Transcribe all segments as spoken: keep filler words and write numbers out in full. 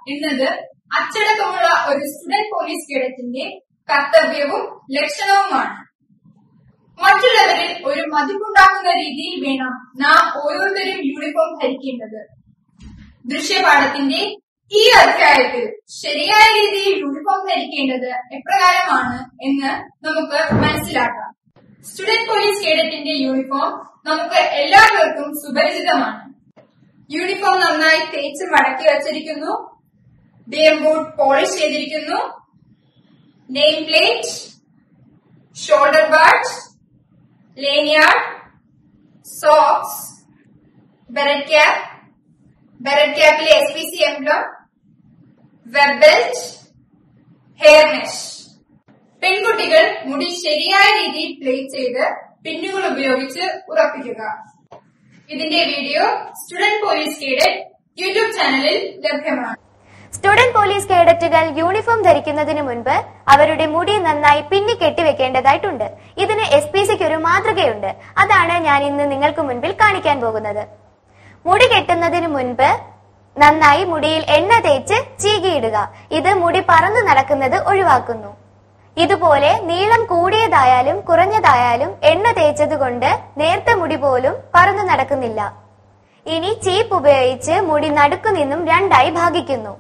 എന്നത് അച്ചടക്കമുള്ള ഒരു student police കേഡറ്റിന്റെ കർത്തവ്യവും ലക്ഷണവുമാണ്. മറ്റുള്ളവരിൽ ഒരു മതിപ്പുണ്ടാക്കുന്ന രീതിയിൽ വേണം നാം ഓരോരുത്തരും യൂണിഫോം ധരിക്കേണ്ടത്. ദൃശ്യപാഠത്തിന്റെ ഈ അധ്യായത്തിൽ ശരിയായ രീതിയിൽ യൂണിഫോം ധരിക്കേണ്ടത് എപ്രകാരമാണ് എന്ന് നമുക്ക് മനസ്സിലാക്കാം. സ്റ്റുഡന്റ് പോലീസ് കേഡറ്റിന്റെ യൂണിഫോം നമുക്ക് എല്ലാവർക്കും സുപരിചിതമാണ്. യൂണിഫോം നന്നായി തേച്ച് മടക്കി വച്ചിരിക്കുന്നു. ഡേം ബൂട്ട് പോളിഷ് ചെയ്തിരിക്കുന്നു. Name plate, shoulder badge, lanyard, socks, beret cap, beret capile S P C emblem, web belt, hair mesh. പെൺകുട്ടികൾ മുടി ശരിയായ രീതിയിൽ പ്ലേറ്റ് ചെയ്ത് പിന്നുകൾ ഉപയോഗിച്ച് ഉറപ്പിക്കുക. ഇതിന്റെ video student police cadet YouTube ചാനലിൽ ലഭ്യമാണ്. സ്റ്റുഡന്റ് പോലീസ് കേഡറ്റുകൾ യൂണിഫോം ധരിക്കുന്നതിന് മുൻപ് അവരുടെ മുടി നന്നായി പിന്നി കെട്ടിവെക്കേണ്ടതായിട്ടുണ്ട്. ഇതിന് എസ് പി സിക്ക് ഒരു മാതൃകയുണ്ട്. അതാണ് ഞാൻ ഇന്ന് നിങ്ങൾക്ക് മുൻപിൽ കാണിക്കാൻ പോകുന്നത്. മുടി കെട്ടുന്നതിന് മുൻപ് നന്നായി മുടിയിൽ എണ്ണ തേച്ച് ചീകിയിടുക. ഇത് മുടി പറന്നു നടക്കുന്നത് ഒഴിവാക്കുന്നു. ഇതുപോലെ നീളം കൂടിയതായാലും കുറഞ്ഞതായാലും എണ്ണ തേച്ചതുകൊണ്ട് നേർത്ത മുടി പോലും പറന്നു നടക്കുന്നില്ല. ഇനി ചീപ്പ് ഉപയോഗിച്ച് മുടി നടുക്കു നിന്നും രണ്ടായി ഭാഗിക്കുന്നു.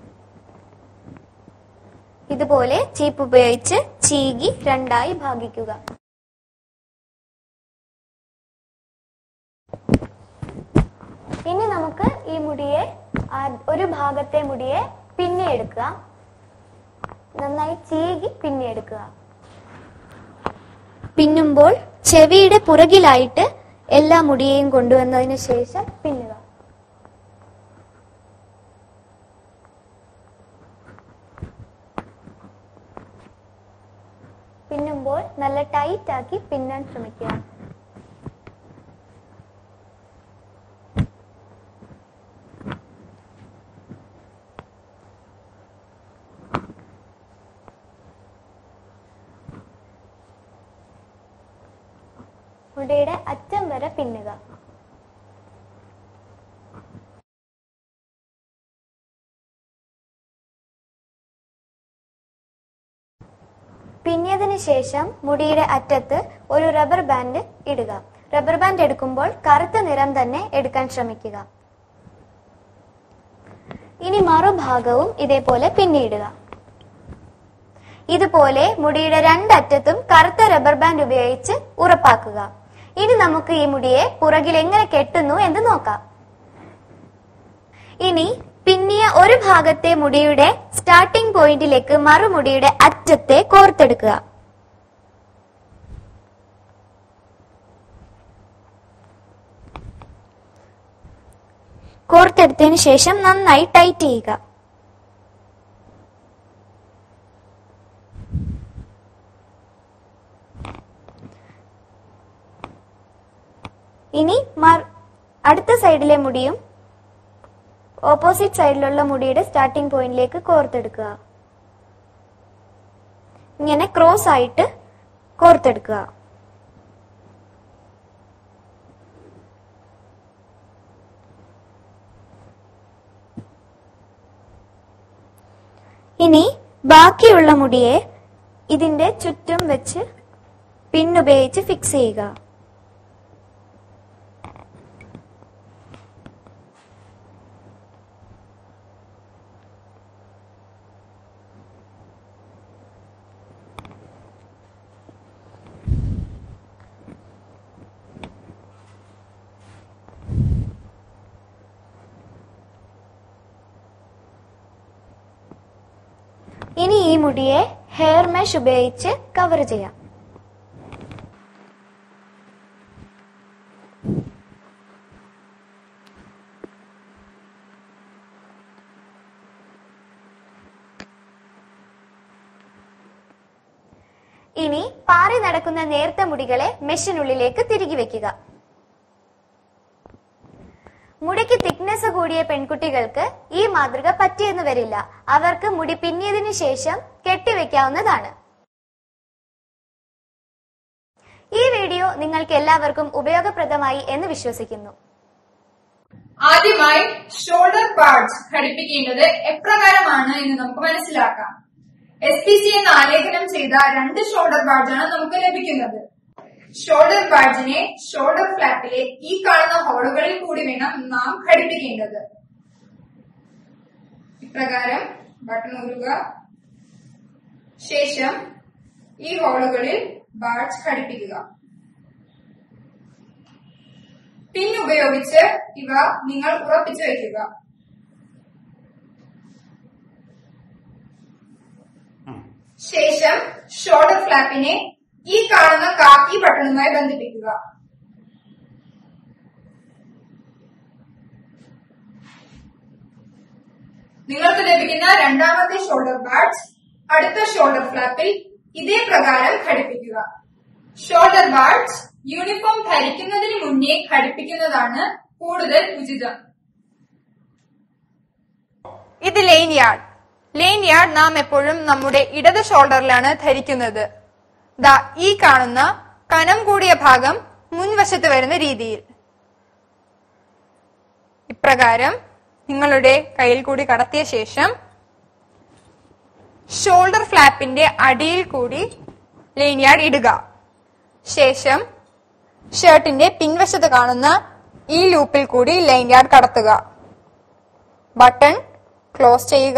ഇതുപോലെ ചീപ്പ് ഉപയോഗിച്ച് ചീകി രണ്ടായി ഭാഗിക്കുക. ഇനി നമുക്ക് ഈ മുടിയെ ഒരു ഭാഗത്തെ മുടിയെ പിന്നിയെടുക്കുക. നന്നായി ചീകി പിന്നിയെടുക്കുക. പിന്നുമ്പോൾ ചെവിയുടെ പുറകിലായിട്ട് എല്ലാ മുടിയെയും കൊണ്ടുവന്നതിന് ശേഷം പിന്നുക. പിന്നുമ്പോൾ നല്ല ടൈറ്റ് ആക്കി പിന്നാൻ ശ്രമിക്കുക. മുടിയുടെ അറ്റം വരെ പിന്നുക. പിന്നിയതിനു ശേഷം മുടിയുടെ അറ്റത്ത് ഒരു റബ്ബർ ബാൻഡ് ഇടുക. റബ്ബർ ബാൻഡ് എടുക്കുമ്പോൾ കറുത്ത നിറം തന്നെ എടുക്കാൻ ശ്രമിക്കുക. ഇനി മറുഭാഗവും ഇതേപോലെ പിന്നിയിടുക. ഇതുപോലെ മുടിയുടെ രണ്ടറ്റത്തും കറുത്ത റബ്ബർ ബാൻഡ് ഉപയോഗിച്ച് ഉറപ്പാക്കുക. ഇനി നമുക്ക് ഈ മുടിയെ പുറകിൽ എങ്ങനെ കെട്ടുന്നു എന്ന് നോക്കാം. ഇനി പിന്നിയ ഒരു ഭാഗത്തെ മുടിയുടെ സ്റ്റാർട്ടിംഗ് പോയിന്റിലേക്ക് മറുമുടിയുടെ അറ്റത്തെ കോർത്തെടുക്കുക. കോർത്തെടുത്തതിന് ശേഷം നന്നായി ടൈറ്റ് ചെയ്യുക. ഇനി അടുത്ത സൈഡിലെ മുടിയും ഓപ്പോസിറ്റ് സൈഡിലുള്ള മുടിയുടെ സ്റ്റാർട്ടിംഗ് പോയിന്റിലേക്ക് കോർത്തെടുക്കുക. ഇങ്ങനെ ക്രോസ് ആയിട്ട് കോർത്തെടുക്കുക. ഇനി ബാക്കിയുള്ള മുടിയെ ഇതിന്റെ ചുറ്റും വെച്ച് പിന്നുപയോഗിച്ച് ഫിക്സ് ചെയ്യുക. ഇനി ഈ മുടിയെ ഹെയർ മെഷ് ഉപയോഗിച്ച് കവർ ചെയ്യാം. ഇനി പാറി നടക്കുന്ന നേർത്ത മുടികളെ മെഷിനുള്ളിലേക്ക് തിരികെ വെക്കുക. മുടിക്ക് തിക്നെസ് കൂടിയ പെൺകുട്ടികൾക്ക് ഈ മാതൃക പറ്റിയെന്ന് വരില്ല. അവർക്ക് മുടി പിന്നിയതിനു ശേഷം കെട്ടിവെക്കാവുന്നതാണ്. ഈ വീഡിയോ നിങ്ങൾക്ക് എല്ലാവർക്കും ഉപയോഗപ്രദമായി എന്ന് വിശ്വസിക്കുന്നു. ആദ്യമായി ഷോൾഡർ പാഡ്സ് ഘടിപ്പിക്കേണ്ടത് എപ്രകാരമാണ് എന്ന് നമുക്ക് മനസ്സിലാക്കാം. എസ് പി സി എന്ന് ആലേഖനം ചെയ്ത രണ്ട് ഷോൾഡർ പാഡ്സാണ് നമുക്ക് ലഭിക്കുന്നത്. ഷോൾഡർ പാഡ്സിനെ ഷോൾഡർ ഫ്ലാപ്പിലെ ഈ കാണുന്ന ഹോളുകളിൽ കൂടി വേണം നാം ഘടിപ്പിക്കേണ്ടത്. ഇപ്രകാരം ബട്ടൺ ഊരുക. ശേഷം ഈ ഹോളുകളിൽ പാഡ്സ് ഘടിപ്പിക്കുക. പിൻ ഉപയോഗിച്ച് ഇവ നിങ്ങൾ ഉറപ്പിച്ചു വയ്ക്കുക. ശേഷം ഷോൾഡർ ഫ്ലാപ്പിനെ ഈ കാണുന്ന കാക്കി ബട്ടണുമായി ബന്ധിപ്പിക്കുക. നിങ്ങൾക്ക് ലഭിക്കുന്ന രണ്ടാമത്തെ ഷോൾഡർ പാഡ്സ് അടുത്ത ഷോൾഡർ ഫ്ലാപ്പിൽ ഇതേ പ്രകാരം ഘടിപ്പിക്കുക. ഷോൾഡർ പാഡ്സ് യൂണിഫോം ധരിക്കുന്നതിന് മുന്നേ ഘടിപ്പിക്കുന്നതാണ് കൂടുതൽ ഉചിതം. ഇത് ലെയിൻ യാർഡ്. ലെയിൻ യാർഡ് നാം എപ്പോഴും നമ്മുടെ ഇടത് ഷോൾഡറിലാണ് ധരിക്കുന്നത്. ദാ ഈ കാണുന്ന കനം കൂടിയ ഭാഗം മുൻവശത്ത് വരുന്ന രീതിയിൽ ഇപ്രകാരം നിങ്ങളുടെ കയ്യിൽ കൂടി കടത്തിയ ശേഷം ഷോൾഡർ ഫ്ലാപ്പിന്റെ അടിയിൽ കൂടി ലെയിൻ യാർഡ് ഇടുക. ശേഷം ഷർട്ടിന്റെ പിൻവശത്ത് കാണുന്ന ഈ ലൂപ്പിൽ കൂടി ലൈൻ യാർഡ് കടത്തുക. ബട്ടൺ ക്ലോസ് ചെയ്യുക.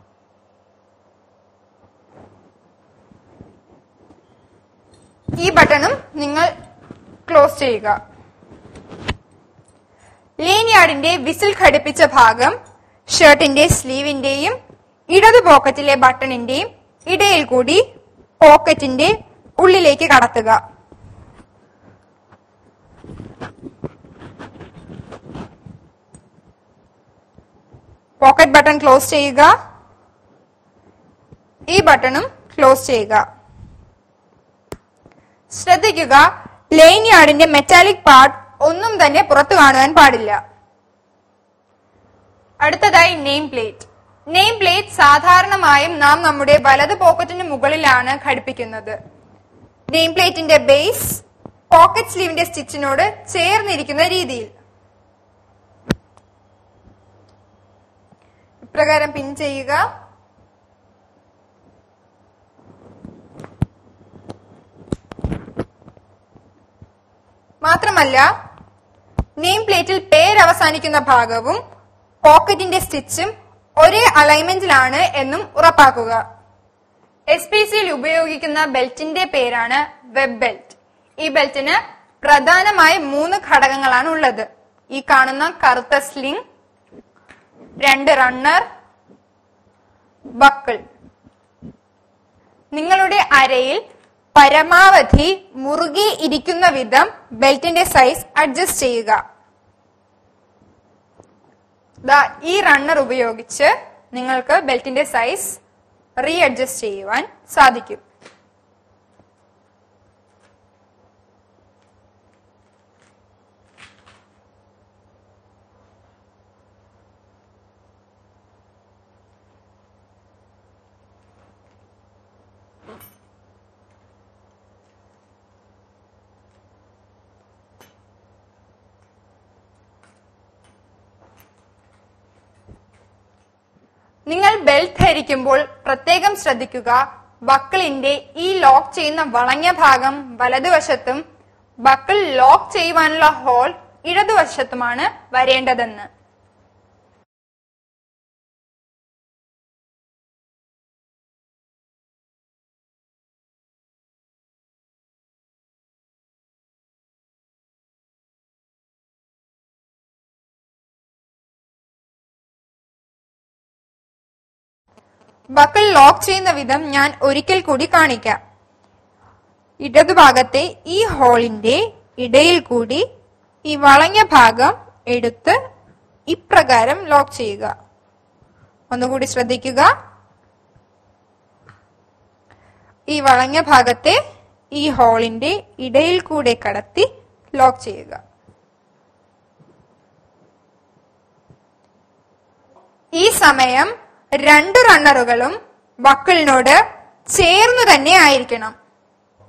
ഈ ബട്ടണും നിങ്ങൾ ക്ലോസ് ചെയ്യുക. ലൈൻ യാർഡിന്റെ വിസിൽ ഘടിപ്പിച്ച ഭാഗം ഷർട്ടിന്റെ സ്ലീവിന്റെയും ഇടതു പോക്കറ്റിലെ ബട്ടണിന്റെയും ഇടയിൽ കൂടി പോക്കറ്റിന്റെ ഉള്ളിലേക്ക് കടത്തുക. പോക്കറ്റ് ബട്ടൺ ക്ലോസ് ചെയ്യുക. ഈ ബട്ടണും ക്ലോസ് ചെയ്യുക. ശ്രദ്ധിക്കുക, ലൈൻ യാർഡിന്റെ മെറ്റാലിക് പാർട്ട് ഒന്നും തന്നെ പുറത്തു കാണുവാൻ പാടില്ല. അടുത്തതായി നെയിം പ്ലേറ്റ്. നെയിം പ്ലേറ്റ് സാധാരണമായും നാം നമ്മുടെ വലത് പോക്കറ്റിന് മുകളിലാണ് ഘടിപ്പിക്കുന്നത്. നെയിം പ്ലേറ്റിന്റെ ബേസ് പോക്കറ്റ് സ്ലീവിന്റെ സ്റ്റിച്ചിനോട് ചേർന്നിരിക്കുന്ന രീതിയിൽ ഇപ്രകാരം പിൻ ചെയ്യുക. മാത്രമല്ല നെയിം പ്ലേറ്റിൽ പേര് അവസാനിക്കുന്ന ഭാഗവും പോക്കറ്റിന്റെ സ്റ്റിച്ചും ഒരേ അലൈൻമെന്റിലാണ് എന്നും ഉറപ്പാക്കുക. എസ് പി സിയിൽ ഉപയോഗിക്കുന്ന ബെൽറ്റിന്റെ പേരാണ് വെബ് ബെൽറ്റ്. ഈ ബെൽറ്റിന് പ്രധാനമായ മൂന്ന് ഘടകങ്ങളാണ് ഉള്ളത്. ഈ കാണുന്ന കറുത്ത സ്ലിംഗ്, രണ്ട് റണ്ണർ, ബക്കിൾ. നിങ്ങളുടെ അരയിൽ പരമാവധി മുറുകെ ഇരിക്കുന്ന വിധം ബെൽറ്റിന്റെ സൈസ് അഡ്ജസ്റ്റ് ചെയ്യുക. ഈ റണ്ണർ ഉപയോഗിച്ച് നിങ്ങൾക്ക് ബെൽറ്റിന്റെ സൈസ് റീ അഡ്ജസ്റ്റ് ചെയ്യുവാൻ സാധിക്കും. നിങ്ങൾ ബെൽറ്റ് ധരിക്കുമ്പോൾ പ്രത്യേകം ശ്രദ്ധിക്കുക, ബക്കിളിന്റെ ഈ ലോക്ക് ചെയ്യുന്ന വളഞ്ഞ ഭാഗം വലതുവശത്തും ബക്കിൾ ലോക്ക് ചെയ്യുവാനുള്ള ഹോൾ ഇടതുവശത്തുമാണ് വരേണ്ടതെന്ന്. ബക്കിൾ ലോക്ക് ചെയ്യുന്ന വിധം ഞാൻ ഒരിക്കൽ കൂടി കാണിക്കാം. ഇടതുഭാഗത്തെ ഈ ഹോളിന്റെ ഇടയിൽ കൂടി ഈ വളഞ്ഞ ഭാഗം എടുത്ത് ഇപ്രകാരം ലോക്ക് ചെയ്യുക. ഒന്നുകൂടി ശ്രദ്ധിക്കുക. ഈ വളഞ്ഞ ഭാഗത്തെ ഈ ഹോളിന്റെ ഇടയിൽ കൂടെ കടത്തി ലോക്ക് ചെയ്യുക. ഈ സമയം രണ്ട് റണ്ണറുകളും ബക്കിളിനോട് ചേർന്നു തന്നെ ആയിരിക്കണം.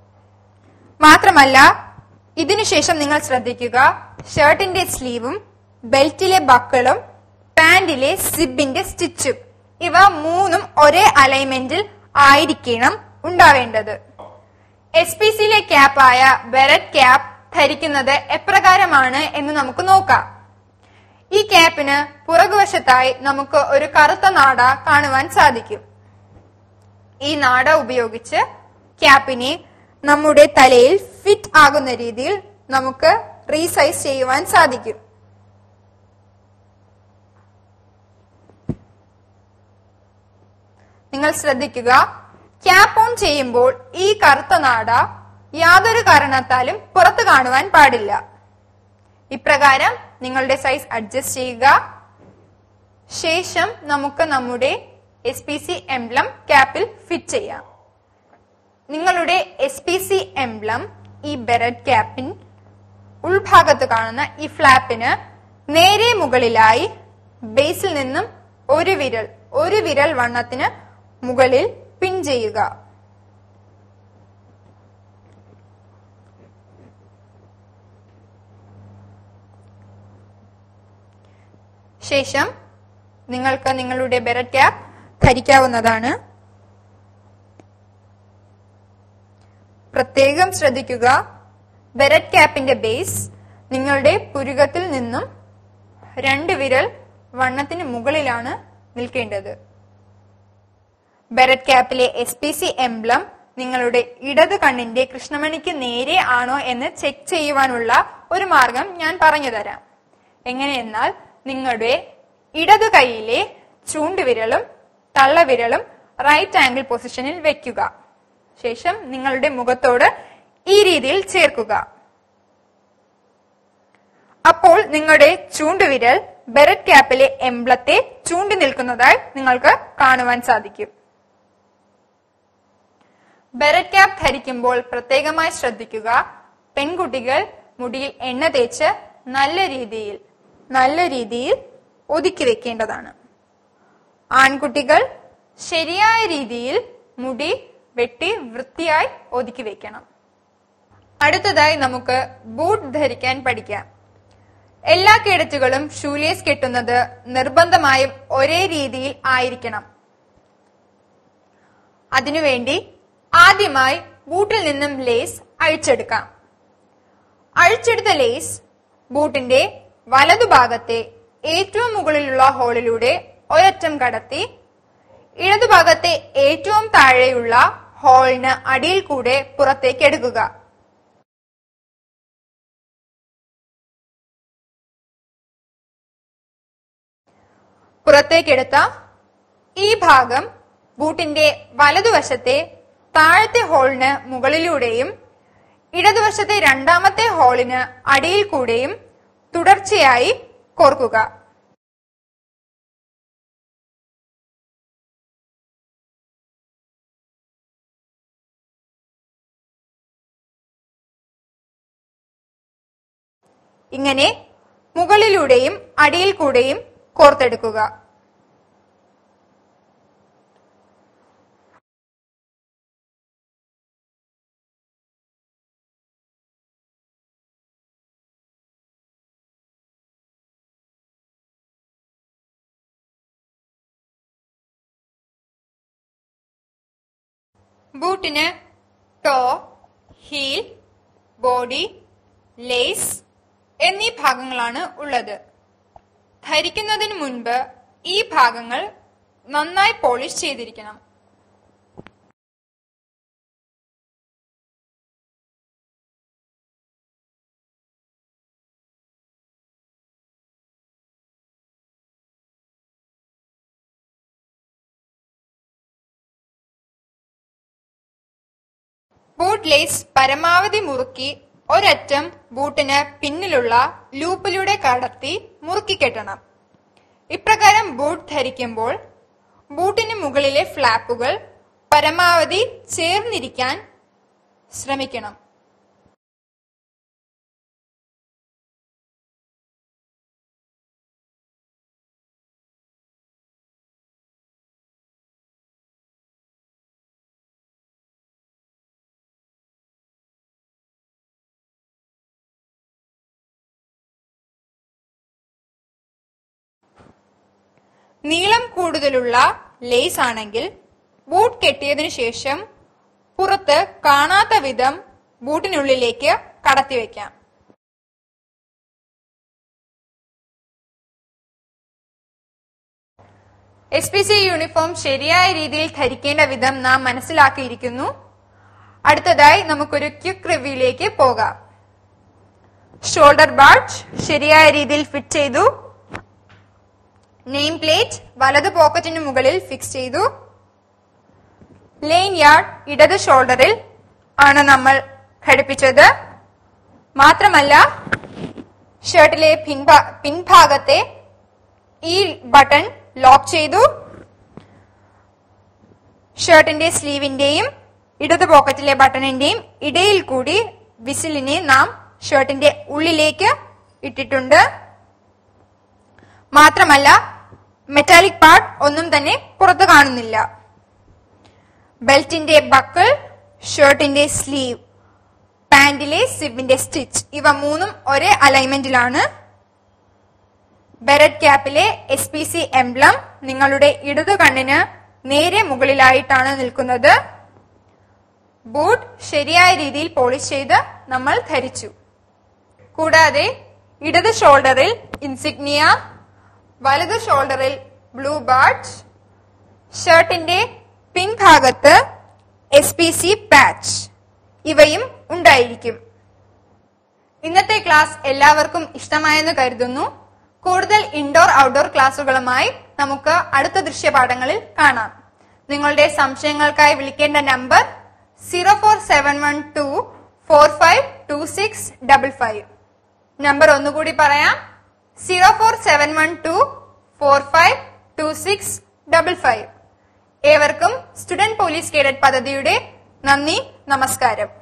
മാത്രമല്ല ഇതിനുശേഷം നിങ്ങൾ ശ്രദ്ധിക്കുക, ഷർട്ടിന്റെ സ്ലീവും ബെൽറ്റിലെ ബക്കിളും പാന്റിലെ സിബിന്റെ സ്റ്റിച്ചും ഇവ മൂന്നും ഒരേ അലൈൻമെന്റിൽ ആയിരിക്കണം ഉണ്ടാവേണ്ടത്. എസ് പി സിയിലെ ക്യാപ്പായ ബെററ്റ് ക്യാപ്പ് ധരിക്കുന്നത് എപ്രകാരമാണ് എന്ന് നമുക്ക് നോക്കാം. ഈ ക്യാപ്പിന് പുറകുവശത്തായി നമുക്ക് ഒരു കറുത്ത നാട കാണുവാൻ സാധിക്കും. ഈ നാട ഉപയോഗിച്ച് ക്യാപ്പിനെ നമ്മുടെ തലയിൽ ഫിറ്റ് ആകുന്ന രീതിയിൽ നമുക്ക് റീസൈസ് ചെയ്യുവാൻ സാധിക്കും. നിങ്ങൾ ശ്രദ്ധിക്കുക, ക്യാപ്പ് ഓൺ ചെയ്യുമ്പോൾ ഈ കറുത്ത നാട യാതൊരു കാരണത്താലും പുറത്തു കാണുവാൻ പാടില്ല. ഇപ്രകാരം നിങ്ങളുടെ സൈസ് അഡ്ജസ്റ്റ് ചെയ്യുക. ശേഷം നമുക്ക് നമ്മുടെ എസ് പി സി എംബ്ലം ക്യാപ്പിൽ ഫിറ്റ് ചെയ്യാം. നിങ്ങളുടെ എസ് പി സി എംബ്ലം ഈ ബെററ്റ് ക്യാപ്പിൻ ഉൾഭാഗത്ത് കാണുന്ന ഈ ഫ്ലാപ്പിന് നേരെ മുകളിലായി ബേസിൽ നിന്നും ഒരു വിരൽ ഒരു വിരൽ വണ്ണത്തിന് മുകളിൽ പിൻ ചെയ്യുക. ശേഷം നിങ്ങൾക്ക് നിങ്ങളുടെ ബെററ്റ് ക്യാപ്പ് ധരിക്കാവുന്നതാണ്. പ്രത്യേകം ശ്രദ്ധിക്കുക, ബെററ്റ് ക്യാപ്പിന്റെ ബേസ് നിങ്ങളുടെ പുരുകത്തിൽ നിന്നും രണ്ട് വിരൽ വണ്ണത്തിന് മുകളിലാണ് നിൽക്കേണ്ടത്. ബെററ്റ് ക്യാപ്പിലെ എസ് പി സി എംബ്ലം നിങ്ങളുടെ ഇടത് കണ്ണിന്റെ കൃഷ്ണമണിക്ക് നേരെ ആണോ എന്ന് ചെക്ക് ചെയ്യുവാനുള്ള ഒരു മാർഗം ഞാൻ പറഞ്ഞു തരാം. എങ്ങനെയെന്നാൽ നിങ്ങളുടെ ഇടതു കൈയിലെ ചൂണ്ടുവിരലും തള്ളവിരലും റൈറ്റ് ആംഗിൾ പൊസിഷനിൽ വെക്കുക. ശേഷം നിങ്ങളുടെ മുഖത്തോട് ഈ രീതിയിൽ ചേർക്കുക. അപ്പോൾ നിങ്ങളുടെ ചൂണ്ടുവിരൽ ബെററ്റ് ക്യാപ്പിലെ എംബ്ലത്തെ ചൂണ്ടി നിൽക്കുന്നതായി നിങ്ങൾക്ക് കാണുവാൻ സാധിക്കും. ബെററ്റ് ക്യാപ്പ് ധരിക്കുമ്പോൾ പ്രത്യേകമായി ശ്രദ്ധിക്കുക, പെൺകുട്ടികൾ മുടിയിൽ എണ്ണ തേച്ച് നല്ല രീതിയിൽ നല്ല രീതിയിൽ ഒതുക്കി വെക്കേണ്ടതാണ്. ആൺകുട്ടികൾ ശരിയായ രീതിയിൽ മുടി വെട്ടി വൃത്തിയായി ഒതുക്കി വെക്കണം. അടുത്തതായി നമുക്ക് ബൂട്ട് ധരിക്കാൻ പഠിക്കാം. എല്ലാ കേഡറ്റുകളും ഷൂലേസ് കെട്ടുന്നത് നിർബന്ധമായും ഒരേ രീതിയിൽ ആയിരിക്കണം. അതിനുവേണ്ടി ആദ്യമായി ബൂട്ടിൽ നിന്നും ലേസ് അഴിച്ചെടുക്കാം. അഴിച്ചെടുത്ത ലേസ് ബൂട്ടിന്റെ വലതുഭാഗത്തെ ഏറ്റവും മുകളിലുള്ള ഹോളിലൂടെ ഒരറ്റം കടത്തി ഇടതുഭാഗത്തെ ഏറ്റവും താഴെയുള്ള ഹോളിന് അടിയിൽ കൂടെ പുറത്തേക്ക് എടുക്കുക. പുറത്തേക്കെടുത്ത ഈ ഭാഗം ബൂട്ടിന്റെ വലതുവശത്തെ താഴത്തെ ഹോളിന് മുകളിലൂടെയും ഇടതുവശത്തെ രണ്ടാമത്തെ ഹോളിന് അടിയിൽ കൂടെയും തുടർച്ചയായി കോർക്കുക. ഇങ്ങനെ മുകളിലൂടെയും അടിയിൽ കൂടെയും കോർത്തെടുക്കുക. ബൂട്ടിന് ടോ, ഹീൽ, ബോഡി, ലേസ് എന്നീ ഭാഗങ്ങളാണ് ഉള്ളത്. ധരിക്കുന്നതിന് മുൻപ് ഈ ഭാഗങ്ങൾ നന്നായി പോളിഷ് ചെയ്തിരിക്കണം. ബൂട്ട് ലേസ് പരമാവധി മുറുക്കി ഒരറ്റം ബൂട്ടിന് പിന്നിലുള്ള ലൂപ്പിലൂടെ കടത്തി മുറുക്കി കെട്ടണം. ഇപ്രകാരം ബൂട്ട് ധരിക്കുമ്പോൾ ബൂട്ടിന് മുകളിലെ ഫ്ലാപ്പുകൾ പരമാവധി ചേർന്നിരിക്കാൻ ശ്രമിക്കണം. നീളം കൂടുതലുള്ള ലേസ് ആണെങ്കിൽ ബൂട്ട് കെട്ടിയതിനു ശേഷം പുറത്ത് കാണാത്ത വിധം ബൂട്ടിനുള്ളിലേക്ക് കടത്തിവെക്കാം. എസ് പി സി യൂണിഫോം ശരിയായ രീതിയിൽ ധരിക്കേണ്ട വിധം നാം മനസ്സിലാക്കിയിരിക്കുന്നു. അടുത്തതായി നമുക്കൊരു ക്വിക്ക് റിവ്യൂയിലേക്ക് പോകാം. ഷോൾഡർ ബാഡ്ജ് ശരിയായ രീതിയിൽ ഫിറ്റ് ചെയ്തു. നെയിം പ്ലേറ്റ് വലത് പോക്കറ്റിന് മുകളിൽ ഫിക്സ് ചെയ്തു. ലെയിൻ യാർഡ് ഇടത് ഷോൾഡറിൽ ആണ് നമ്മൾ ഘടിപ്പിച്ചത്. മാത്രമല്ല ഷർട്ടിലെ പിൻഭാഗത്തെ ഈ ബട്ടൺ ലോക്ക് ചെയ്തു. ഷർട്ടിന്റെ സ്ലീവിന്റെയും ഇടത് പോക്കറ്റിലെ ബട്ടണിന്റെയും ഇടയിൽ കൂടി വിസിലിനെ നാം ഷർട്ടിന്റെ ഉള്ളിലേക്ക് ഇട്ടിട്ടുണ്ട്. മാത്രമല്ല മെറ്റാലിക് പാർട്ട് ഒന്നും തന്നെ പുറത്തു കാണുന്നില്ല. ബെൽറ്റിന്റെ ബക്കിൾ, ഷർട്ടിന്റെ സ്ലീവ്, പാന്റിലെ സിബിന്റെ സ്റ്റിച്ച് ഇവ മൂന്നും ഒരേ അലൈൻമെന്റിലാണ്. ബെററ്റ് ക്യാപ്പിലെ എസ് പി സി എംബ്ലം നിങ്ങളുടെ ഇടതു കണ്ണിന് നേരെ മുകളിലായിട്ടാണ് നിൽക്കുന്നത്. ബൂട്ട് ശരിയായ രീതിയിൽ പോളിഷ് ചെയ്ത് നമ്മൾ ധരിച്ചു. കൂടാതെ ഇടത് ഷോൾഡറിൽ ഇൻസിഗ്നിയ, വലത് ഷോൾഡറിൽ ബ്ലൂ ബാഡ്ജ്, ഷർട്ടിന്റെ പിൻഭാഗത്ത് എസ് പി സി പാച്ച് ഇവയും ഉണ്ടായിരിക്കും. ഇന്നത്തെ ക്ലാസ് എല്ലാവർക്കും ഇഷ്ടമായെന്ന് കരുതുന്നു. കൂടുതൽ ഇൻഡോർ ഔട്ട്ഡോർ ക്ലാസുകളുമായി നമുക്ക് അടുത്ത ദൃശ്യപാഠങ്ങളിൽ കാണാം. നിങ്ങളുടെ സംശയങ്ങൾക്കായി വിളിക്കേണ്ട number zero four seven one two four five two six double five. Number ഒന്നുകൂടി പറയാം, zero four seven one two four five two six double five. ഏവർക്കും സ്റ്റുഡന്റ് പോലീസ് കേഡറ്റ് പദ്ധതിയുടെ നന്ദി, നമസ്കാരം.